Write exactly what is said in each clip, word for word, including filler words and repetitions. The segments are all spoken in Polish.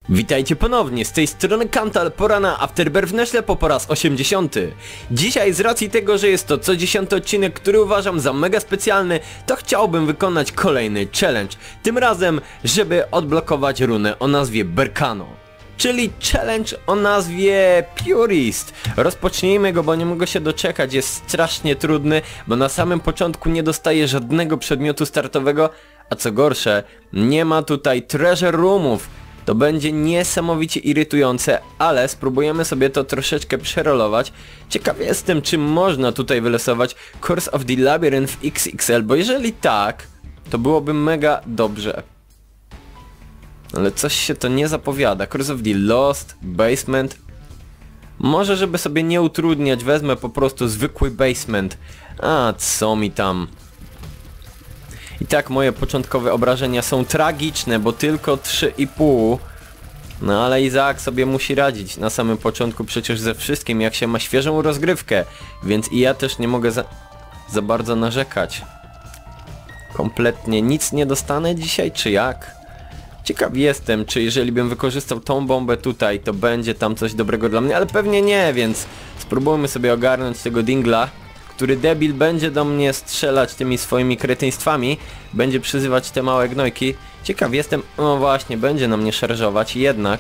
Witajcie ponownie, z tej strony Kantal, pora na Afterbirth w Neślepo po raz osiemdziesiąty. Dzisiaj z racji tego, że jest to co dziesiąty odcinek, który uważam za mega specjalny, to chciałbym wykonać kolejny challenge. Tym razem, żeby odblokować runę o nazwie Berkano. Czyli challenge o nazwie Purist. Rozpocznijmy go, bo nie mogę się doczekać, jest strasznie trudny, bo na samym początku nie dostaję żadnego przedmiotu startowego, a co gorsze, nie ma tutaj treasure roomów. To będzie niesamowicie irytujące, ale spróbujemy sobie to troszeczkę przerolować. Ciekawy jestem, czy można tutaj wylosować Curse of the Labyrinth X X L, bo jeżeli tak, to byłoby mega dobrze. Ale coś się to nie zapowiada. Curse of the Lost, Basement. Może, żeby sobie nie utrudniać, wezmę po prostu zwykły basement. A co mi tam... I tak moje początkowe obrażenia są tragiczne, bo tylko trzy i pół. No ale Izaak sobie musi radzić na samym początku przecież ze wszystkim, jak się ma świeżą rozgrywkę. Więc i ja też nie mogę za, za bardzo narzekać. Kompletnie nic nie dostanę dzisiaj, czy jak? Ciekaw jestem, czy jeżeli bym wykorzystał tą bombę tutaj, to będzie tam coś dobrego dla mnie, ale pewnie nie, więc spróbujmy sobie ogarnąć tego dingla, który debil będzie do mnie strzelać tymi swoimi kretyństwami, będzie przyzywać te małe gnojki. Ciekaw jestem, no właśnie, będzie na mnie szarżować, jednak.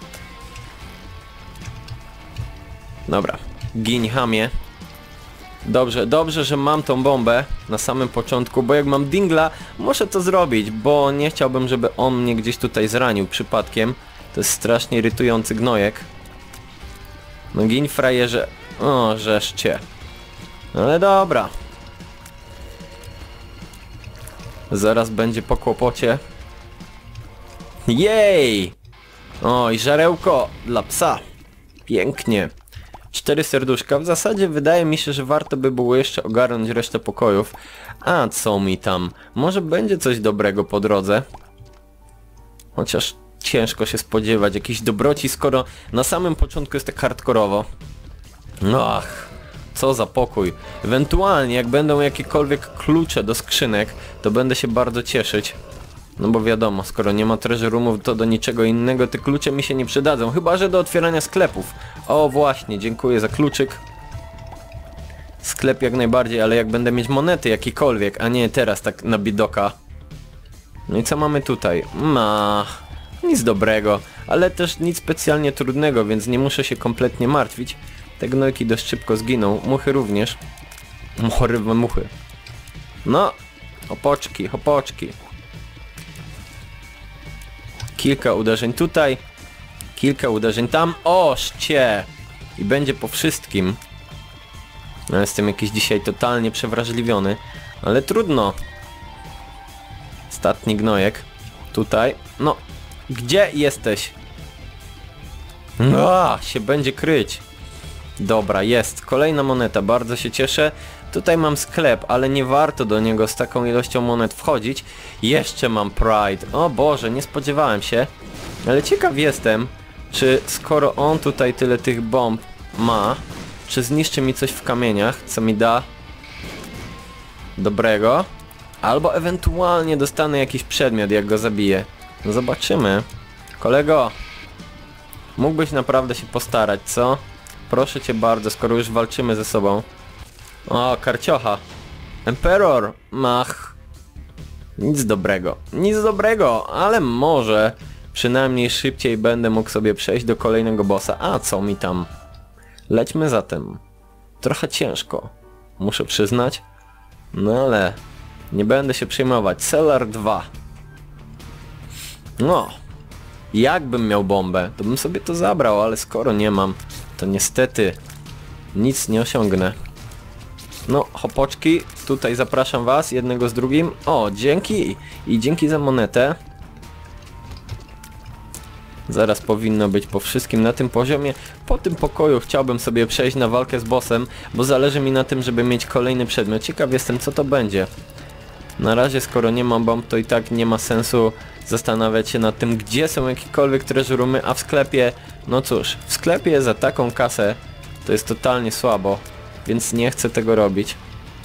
Dobra, gin hamie. Dobrze, dobrze, że mam tą bombę na samym początku, bo jak mam dingla, muszę to zrobić, bo nie chciałbym, żeby on mnie gdzieś tutaj zranił przypadkiem. To jest strasznie irytujący gnojek. No gin frajerze, o żeszcie. Ale dobra. Zaraz będzie po kłopocie. Jej! O, i żarełko dla psa. Pięknie. Cztery serduszka. W zasadzie wydaje mi się, że warto by było jeszcze ogarnąć resztę pokojów. A co mi tam? Może będzie coś dobrego po drodze? Chociaż ciężko się spodziewać jakiejś dobroci, skoro na samym początku jest tak hardkorowo. Ach. Co za pokój. Ewentualnie jak będą jakiekolwiek klucze do skrzynek, to będę się bardzo cieszyć. No bo wiadomo, skoro nie ma treasure roomów, to do niczego innego te klucze mi się nie przydadzą. Chyba że do otwierania sklepów. O właśnie, dziękuję za kluczyk. Sklep jak najbardziej, ale jak będę mieć monety jakiekolwiek, a nie teraz tak na bidoka. No i co mamy tutaj? Ma... Nic dobrego, ale też nic specjalnie trudnego, więc nie muszę się kompletnie martwić. Te gnojki dość szybko zginą, muchy również. Chorywe muchy. No, hopoczki, hopoczki. Kilka uderzeń tutaj, kilka uderzeń tam. O, szcie! I będzie po wszystkim. No, jestem jakiś dzisiaj totalnie przewrażliwiony, ale trudno. Ostatni gnojek. Tutaj. No, gdzie jesteś? No, się będzie kryć. Dobra, jest. Kolejna moneta, bardzo się cieszę. Tutaj mam sklep, ale nie warto do niego z taką ilością monet wchodzić. Jeszcze mam Pride. O Boże, nie spodziewałem się. Ale ciekaw jestem, czy skoro on tutaj tyle tych bomb ma, czy zniszczy mi coś w kamieniach, co mi da dobrego. Albo ewentualnie dostanę jakiś przedmiot, jak go zabiję. No zobaczymy. Kolego, mógłbyś naprawdę się postarać, co? Proszę cię bardzo, skoro już walczymy ze sobą. O, karciocha. Emperor. Mach. Nic dobrego. Nic dobrego, ale może przynajmniej szybciej będę mógł sobie przejść do kolejnego bossa. A co mi tam? Lećmy zatem. Trochę ciężko, muszę przyznać. No ale nie będę się przejmować. Cellar dwa. No. Jakbym miał bombę, to bym sobie to zabrał, ale skoro nie mam, to niestety nic nie osiągnę. No, hopoczki, tutaj zapraszam was, jednego z drugim. O, dzięki! I dzięki za monetę. Zaraz powinno być po wszystkim na tym poziomie. Po tym pokoju chciałbym sobie przejść na walkę z bossem, bo zależy mi na tym, żeby mieć kolejny przedmiot. Ciekaw jestem, co to będzie. Na razie, skoro nie mam bomb, to i tak nie ma sensu zastanawiać się nad tym, gdzie są jakiekolwiek treasure roomy, a w sklepie, no cóż, w sklepie za taką kasę to jest totalnie słabo, więc nie chcę tego robić.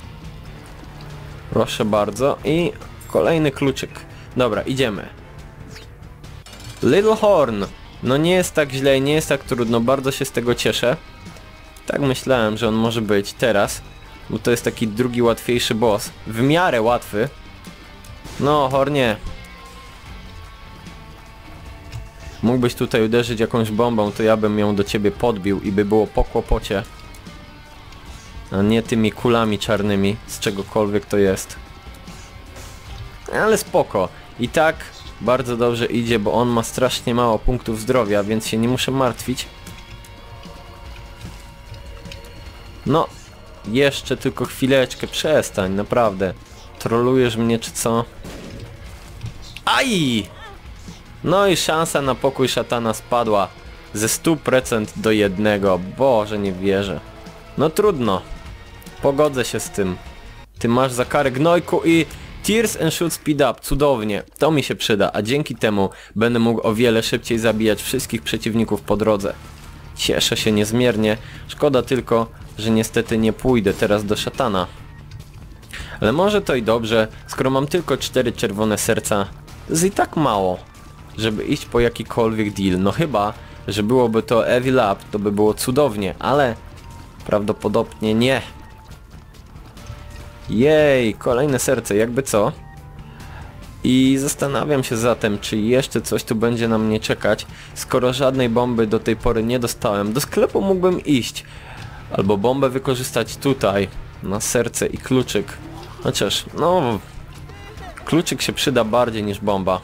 Proszę bardzo i kolejny kluczyk. Dobra, idziemy. Little Horn. No nie jest tak źle, nie jest tak trudno, bardzo się z tego cieszę. Tak myślałem, że on może być teraz, bo to jest taki drugi łatwiejszy boss. W miarę łatwy. No, Hornie. Mógłbyś tutaj uderzyć jakąś bombą, to ja bym ją do ciebie podbił i by było po kłopocie. A nie tymi kulami czarnymi, z czegokolwiek to jest. Ale spoko. I tak bardzo dobrze idzie, bo on ma strasznie mało punktów zdrowia, więc się nie muszę martwić. No, jeszcze tylko chwileczkę, przestań, naprawdę. Trolujesz mnie czy co? Aj! No i szansa na pokój szatana spadła ze stu procent do jednego. Boże, nie wierzę. No trudno. Pogodzę się z tym. Ty masz za karę gnojku i Tears and Shoot Speed Up. Cudownie. To mi się przyda, a dzięki temu będę mógł o wiele szybciej zabijać wszystkich przeciwników po drodze. Cieszę się niezmiernie. Szkoda tylko, że niestety nie pójdę teraz do szatana. Ale może to i dobrze, skoro mam tylko cztery czerwone serca. To jest i tak mało, żeby iść po jakikolwiek deal. No chyba, że byłoby to Evil Up, to by było cudownie, ale prawdopodobnie nie. Jej, kolejne serce, jakby co. I zastanawiam się zatem, czy jeszcze coś tu będzie na mnie czekać, skoro żadnej bomby do tej pory nie dostałem. Do sklepu mógłbym iść, albo bombę wykorzystać tutaj, na serce i kluczyk. Chociaż, no, kluczyk się przyda bardziej niż bomba.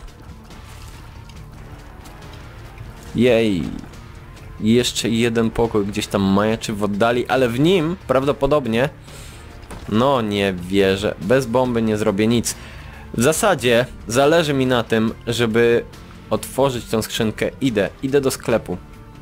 Jej. I jeszcze jeden pokój gdzieś tam majaczy w oddali, ale w nim prawdopodobnie... No nie wierzę. Bez bomby nie zrobię nic. W zasadzie zależy mi na tym, żeby otworzyć tą skrzynkę. Idę. Idę do sklepu.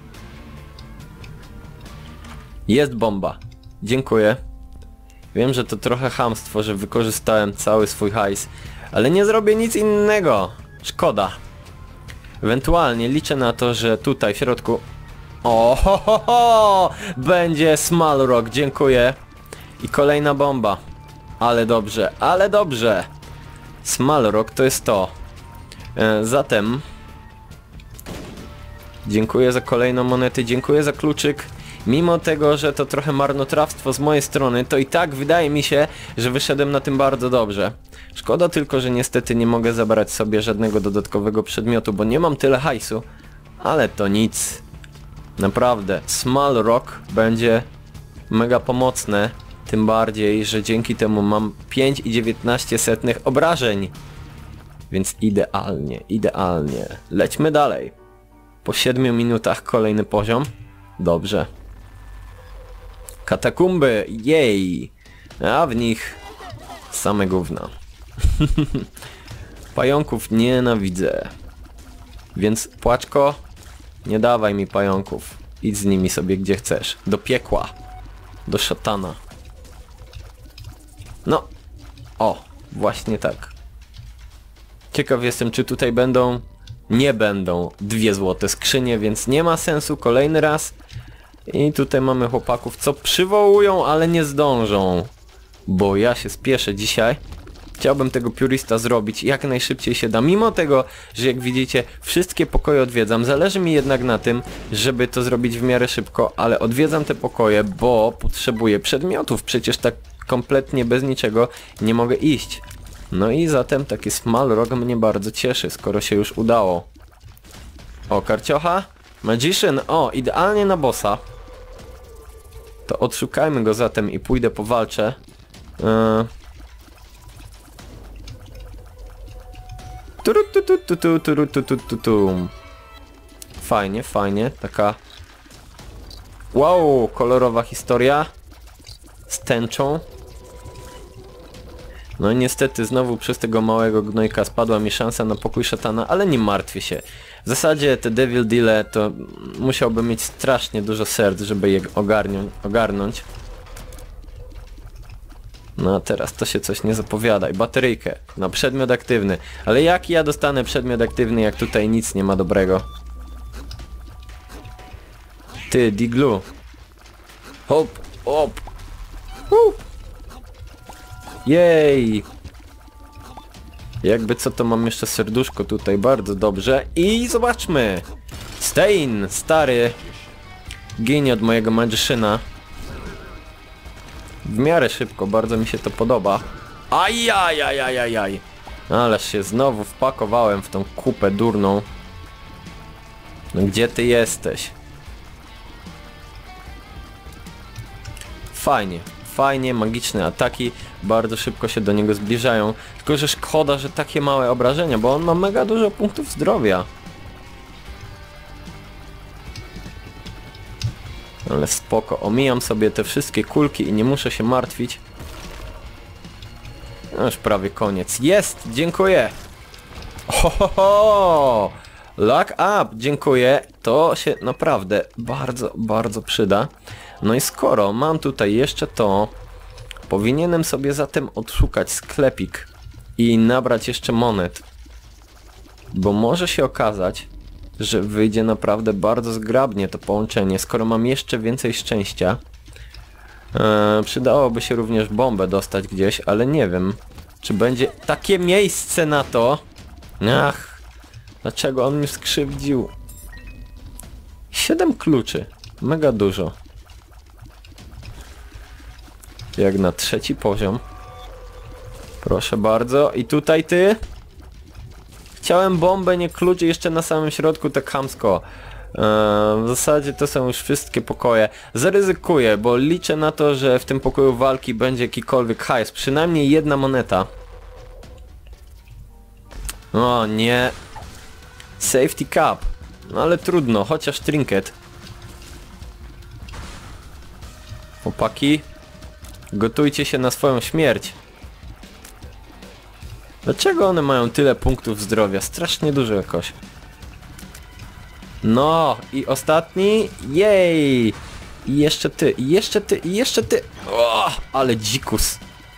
Jest bomba. Dziękuję. Wiem, że to trochę chamstwo, że wykorzystałem cały swój hajs, ale nie zrobię nic innego. Szkoda. Ewentualnie liczę na to, że tutaj w środku... O, ho, ho, ho! Będzie Small Rock, dziękuję. I kolejna bomba. Ale dobrze, ale dobrze. Small Rock to jest to. E, zatem... Dziękuję za kolejną monetę, dziękuję za kluczyk. Mimo tego, że to trochę marnotrawstwo z mojej strony, to i tak wydaje mi się, że wyszedłem na tym bardzo dobrze. Szkoda tylko, że niestety nie mogę zabrać sobie żadnego dodatkowego przedmiotu, bo nie mam tyle hajsu. Ale to nic. Naprawdę, Small Rock będzie mega pomocne. Tym bardziej, że dzięki temu mam pięć i dziewiętnaście setnych obrażeń. Więc idealnie, idealnie. Lećmy dalej. Po siedmiu minutach kolejny poziom. Dobrze. Katakumby, jej! A w nich same gówna. Pająków nienawidzę. Więc płaczko, nie dawaj mi pająków. Idź z nimi sobie gdzie chcesz. Do piekła. Do szatana. No. O, właśnie tak. Ciekaw jestem, czy tutaj będą... Nie będą dwie złote skrzynie, więc nie ma sensu kolejny raz. I tutaj mamy chłopaków, co przywołują, ale nie zdążą. Bo ja się spieszę dzisiaj. Chciałbym tego Purista zrobić jak najszybciej się da. Mimo tego, że jak widzicie, wszystkie pokoje odwiedzam. Zależy mi jednak na tym, żeby to zrobić w miarę szybko, ale odwiedzam te pokoje, bo potrzebuję przedmiotów. Przecież tak kompletnie bez niczego nie mogę iść. No i zatem taki Small Rock mnie bardzo cieszy, skoro się już udało. O, karciocha. Magician. O, idealnie na bossa. To odszukajmy go zatem i pójdę powalczę. Yy... Turu, tu, tu, tu, tu, turu, tu, tu, tu, tu. Fajnie, fajnie. Taka... Wow, kolorowa historia. Z tęczą. No i niestety znowu przez tego małego gnojka spadła mi szansa na pokój szatana, ale nie martwię się. W zasadzie te Devil Deale to musiałbym mieć strasznie dużo serc, żeby je ogarnąć. No a teraz to się coś nie zapowiada. I bateryjkę na przedmiot aktywny. Ale jak ja dostanę przedmiot aktywny, jak tutaj nic nie ma dobrego? Ty, Diglu. Hop, hop. Hup. Jej! Jakby co, to mam jeszcze serduszko tutaj, bardzo dobrze. I zobaczmy! Stein, stary. Ginie od mojego Magiciana. W miarę szybko, bardzo mi się to podoba. Ajajajajajaj. Ależ się znowu wpakowałem w tą kupę durną. No gdzie ty jesteś? Fajnie, fajnie, magiczne ataki. Bardzo szybko się do niego zbliżają. Tylko że szkoda, że takie małe obrażenia, bo on ma mega dużo punktów zdrowia. Ale spoko, omijam sobie te wszystkie kulki i nie muszę się martwić. No już prawie koniec. Jest! Dziękuję! Ohoho! Luck up! Dziękuję. To się naprawdę bardzo, bardzo przyda. No i skoro mam tutaj jeszcze to, powinienem sobie zatem odszukać sklepik i nabrać jeszcze monet. Bo może się okazać, że wyjdzie naprawdę bardzo zgrabnie to połączenie, skoro mam jeszcze więcej szczęścia. Eee, przydałoby się również bombę dostać gdzieś, ale nie wiem, czy będzie takie miejsce na to. Ach, dlaczego on mnie skrzywdził? Siedem kluczy, mega dużo. Jak na trzeci poziom. Proszę bardzo, i tutaj ty? Chciałem bombę, nie klucz, jeszcze na samym środku tak chamsko. Eee, w zasadzie to są już wszystkie pokoje. Zaryzykuję, bo liczę na to, że w tym pokoju walki będzie jakikolwiek hajs. Przynajmniej jedna moneta. O nie. Safety cup. No ale trudno, chociaż trinket. Chłopaki, gotujcie się na swoją śmierć. Dlaczego one mają tyle punktów zdrowia? Strasznie dużo jakoś. No i ostatni. Jej! I jeszcze ty, i jeszcze ty, i jeszcze ty. O, ale dzikus.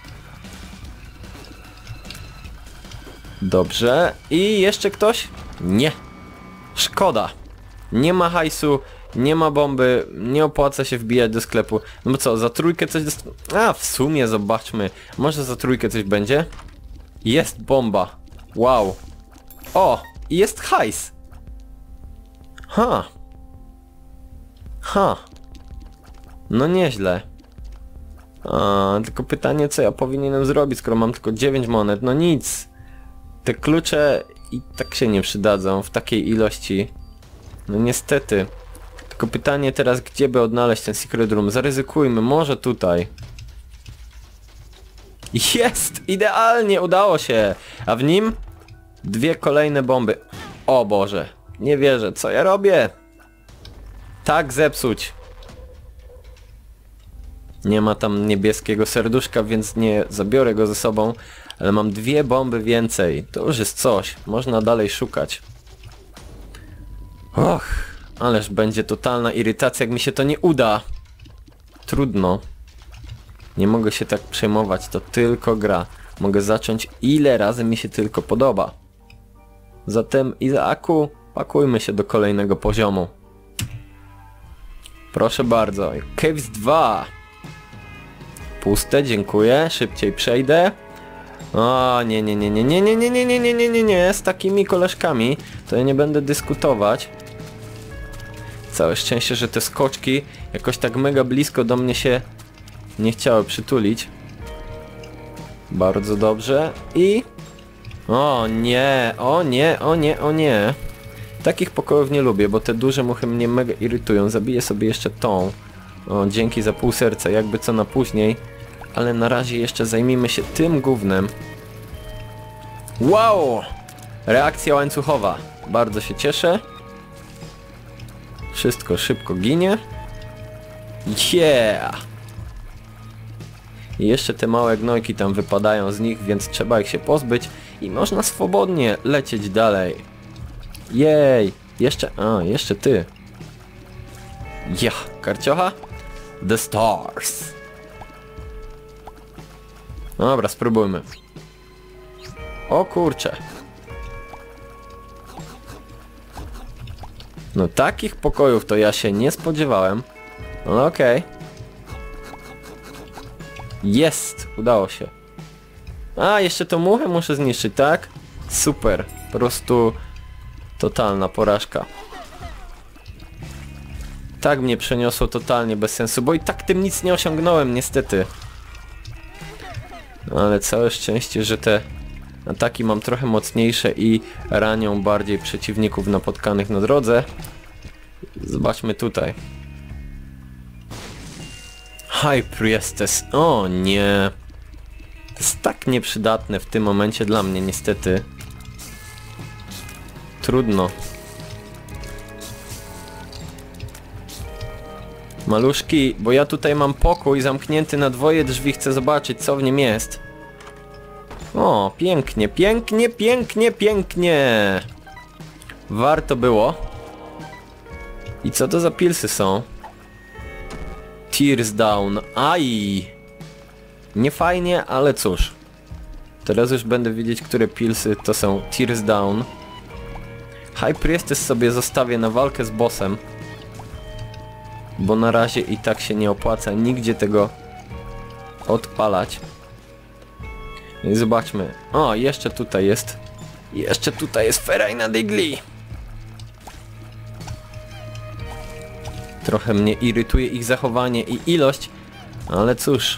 Dobrze. I jeszcze ktoś? Nie. Szkoda. Nie ma hajsu, nie ma bomby, nie opłaca się wbijać do sklepu. No bo co, za trójkę coś dost... A, w sumie zobaczmy. Może za trójkę coś będzie? Jest bomba. Wow. O! I jest hajs. Ha. Ha. No nieźle. A, tylko pytanie, co ja powinienem zrobić, skoro mam tylko dziewięć monet. No nic. Te klucze i tak się nie przydadzą w takiej ilości. No niestety. Tylko pytanie teraz, gdzie by odnaleźć ten secret room? Zaryzykujmy, może tutaj. Jest! Idealnie! Udało się! A w nim dwie kolejne bomby. O Boże! Nie wierzę, co ja robię? Tak zepsuć. Nie ma tam niebieskiego serduszka, więc nie zabiorę go ze sobą. Ale mam dwie bomby więcej. To już jest coś. Można dalej szukać. Och, ależ będzie totalna irytacja, jak mi się to nie uda. Trudno. Nie mogę się tak przejmować, to tylko gra. Mogę zacząć ile razy mi się tylko podoba. Zatem Izaaku, pakujmy się do kolejnego poziomu. Proszę bardzo. Caves dwa. Puste, dziękuję. Szybciej przejdę. O, nie, nie, nie, nie, nie, nie, nie, nie, nie, nie, nie, nie, nie. Z takimi koleżkami to ja nie będę dyskutować. Całe szczęście, że te skoczki jakoś tak mega blisko do mnie się nie chciały przytulić. Bardzo dobrze. I... O nie, o nie, o nie, o nie. Takich pokojów nie lubię, bo te duże muchy mnie mega irytują. Zabiję sobie jeszcze tą. O, dzięki za pół serca, jakby co na później. Ale na razie jeszcze zajmijmy się tym gównem. Wow! Reakcja łańcuchowa. Bardzo się cieszę. Wszystko szybko ginie. Yeah! I jeszcze te małe gnojki tam wypadają z nich, więc trzeba ich się pozbyć i można swobodnie lecieć dalej. Jej! Jeszcze... A, jeszcze ty. Ja! Karciocha? The Stars. Dobra, spróbujmy. O kurcze. No takich pokojów to ja się nie spodziewałem. No okej. Okay. Jest! Udało się. A, jeszcze tą muchę muszę zniszczyć, tak? Super. Po prostu totalna porażka. tak mnie przeniosło totalnie bez sensu, bo i tak tym nic nie osiągnąłem niestety. No ale całe szczęście, że te ataki mam trochę mocniejsze i ranią bardziej przeciwników napotkanych na drodze. Zobaczmy tutaj. High Priestess. O nie. To jest tak nieprzydatne w tym momencie dla mnie niestety. Trudno. Maluszki, bo ja tutaj mam pokój zamknięty na dwoje drzwi, chcę zobaczyć co w nim jest. O, pięknie, pięknie, pięknie, pięknie. Warto było. I co to za pilsy są? Tears down. Aj! Nie fajnie, ale cóż. Teraz już będę wiedzieć, które pilsy to są Tears down. High Priestess sobie zostawię na walkę z bossem. Bo na razie i tak się nie opłaca nigdzie tego odpalać. I zobaczmy. O, jeszcze tutaj jest. Jeszcze tutaj jest Ferajna Digli. Trochę mnie irytuje ich zachowanie i ilość, ale cóż.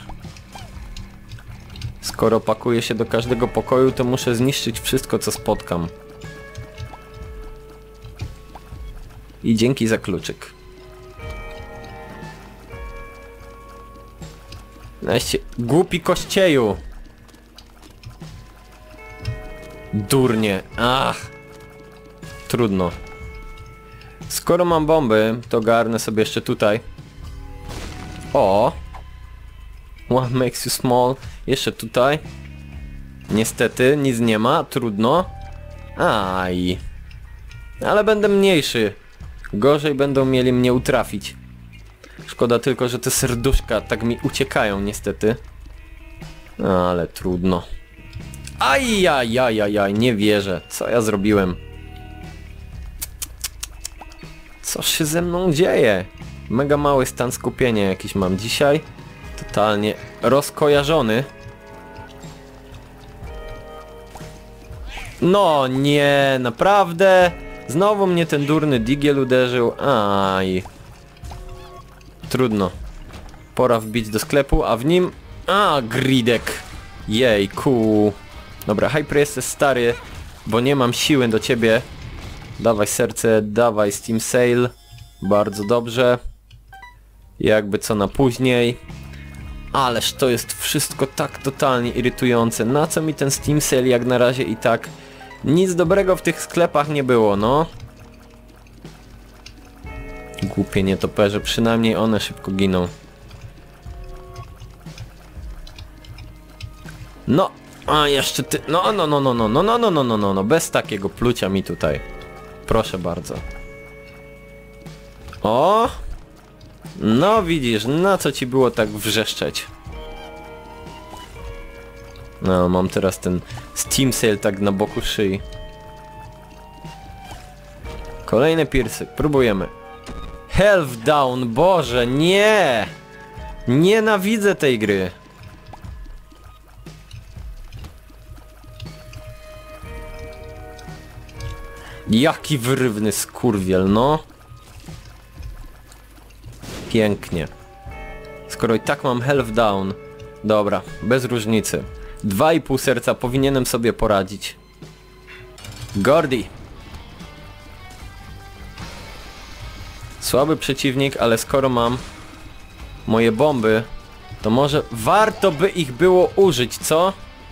Skoro pakuję się do każdego pokoju, to muszę zniszczyć wszystko, co spotkam. I dzięki za kluczyk. Weźcie, głupi kościeju. Durnie. Ach. Trudno. Skoro mam bomby, to garnę sobie jeszcze tutaj. O. What makes you small? Jeszcze tutaj. Niestety, nic nie ma. Trudno. Aj. Ale będę mniejszy. Gorzej będą mieli mnie utrafić. Szkoda tylko, że te serduszka tak mi uciekają niestety. Ale trudno. Ajajajajaj, nie wierzę. Co ja zrobiłem? Co się ze mną dzieje? Mega mały stan skupienia jakiś mam dzisiaj. Totalnie rozkojarzony. No nie, naprawdę? Znowu mnie ten durny digiel uderzył. Aj. Trudno. Pora wbić do sklepu, a w nim... A, gridek. Jejku. Dobra, High Priestess stary, bo nie mam siły do ciebie. Dawaj serce, dawaj Steam Sale. Bardzo dobrze. Jakby co na później. Ależ to jest wszystko tak totalnie irytujące. Na co mi ten Steam Sale jak na razie i tak nic dobrego w tych sklepach nie było, no. Głupie nietoperze, przynajmniej one szybko giną. No, a jeszcze ty... No, no, no, no, no, no, no, no, no, no, no, no, bez takiego plucia mi tutaj. Proszę bardzo. O! No widzisz, na co ci było tak wrzeszczeć? No, mam teraz ten Steam Sale tak na boku szyi. Kolejne piersy, próbujemy. Health down, Boże, nie! Nienawidzę tej gry. Jaki wyrywny skurwiel, no. Pięknie. Skoro i tak mam health down. Dobra, bez różnicy. Dwa i pół serca powinienem sobie poradzić. Gordy. Słaby przeciwnik, ale skoro mam moje bomby, to może warto by ich było użyć, co?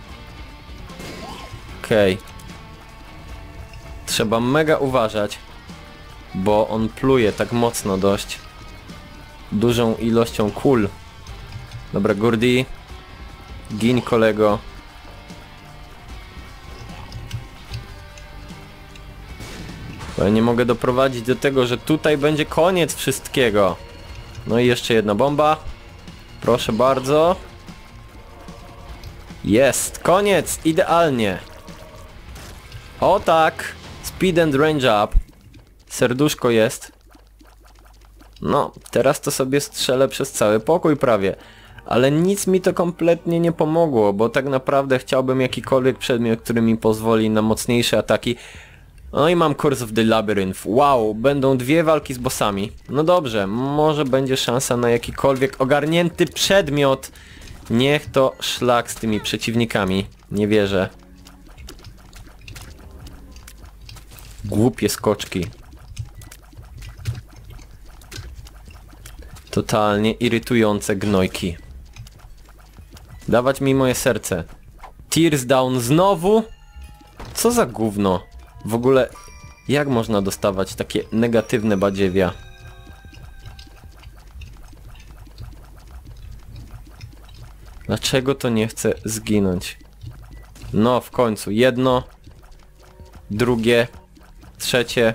Okej. Okay. Trzeba mega uważać, bo on pluje tak mocno dość. Dużą ilością kul. Dobra, Gordy. Gin, kolego. Bo ja nie mogę doprowadzić do tego, że tutaj będzie koniec wszystkiego. No i jeszcze jedna bomba. Proszę bardzo. Jest, koniec, idealnie. O tak. Speed and range up. Serduszko jest. No, teraz to sobie strzelę przez cały pokój prawie. Ale nic mi to kompletnie nie pomogło, bo tak naprawdę chciałbym jakikolwiek przedmiot, który mi pozwoli na mocniejsze ataki. No i mam Curse of the Labyrinth. Wow, będą dwie walki z bossami. No dobrze, może będzie szansa na jakikolwiek ogarnięty przedmiot. Niech to szlak z tymi przeciwnikami. Nie wierzę. Głupie skoczki. Totalnie irytujące gnojki. Dawać mi moje serce. Tears down znowu? Co za gówno? W ogóle, jak można dostawać takie negatywne badziewia? Dlaczego to nie chce zginąć? No, w końcu. Jedno. Drugie. Trzecie.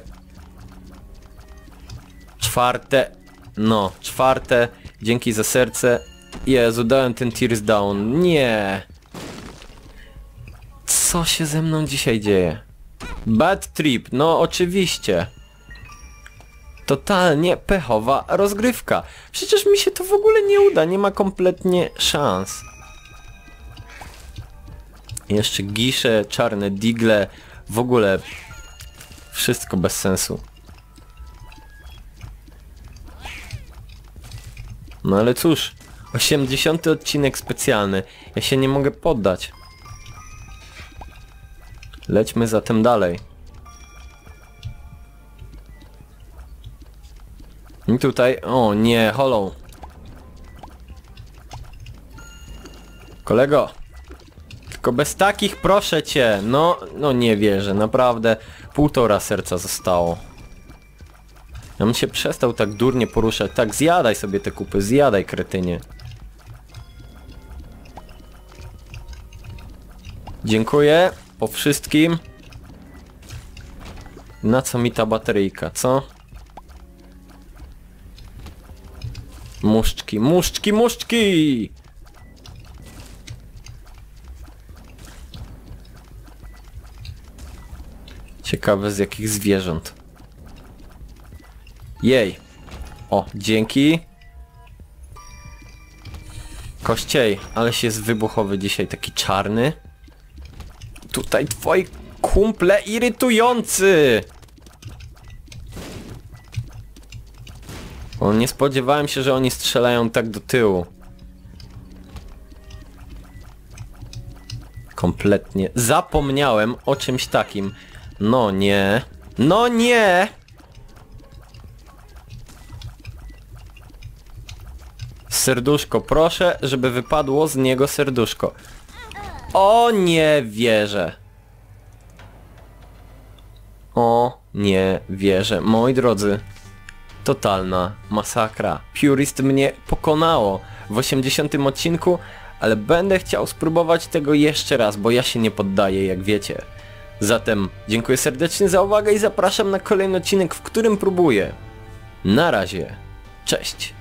Czwarte. No, czwarte. Dzięki za serce. Jezu, dałem ten Tears down. Nie. Co się ze mną dzisiaj dzieje? Bad trip, no oczywiście. Totalnie pechowa rozgrywka. Przecież mi się to w ogóle nie uda, nie ma kompletnie szans. Jeszcze gisze, czarne digle, w ogóle wszystko bez sensu. No ale cóż, osiemdziesiąty odcinek specjalny, ja się nie mogę poddać. Lećmy zatem dalej. I tutaj... O nie, Hollow. Kolego. Tylko bez takich proszę cię. No, no nie wierzę, naprawdę. Półtora serca zostało. Ja bym się przestał tak durnie poruszać. Tak, zjadaj sobie te kupy, zjadaj, kretynie. Dziękuję. Po wszystkim. Na co mi ta bateryjka, co? Muszczki, muszczki, muszczki! Ciekawe z jakich zwierząt. Jej. O, dzięki. Kościej, aleś jest wybuchowy dzisiaj, taki czarny. Tutaj twoi kumple irytujący! O, nie spodziewałem się, że oni strzelają tak do tyłu. Kompletnie. Zapomniałem o czymś takim. No nie. No nie! Serduszko, proszę, żeby wypadło z niego serduszko. O nie wierzę. O nie wierzę. Moi drodzy, totalna masakra. Purist mnie pokonało w osiemdziesiątym odcinku, ale będę chciał spróbować tego jeszcze raz, bo ja się nie poddaję, jak wiecie. Zatem dziękuję serdecznie za uwagę i zapraszam na kolejny odcinek, w którym próbuję. Na razie. Cześć.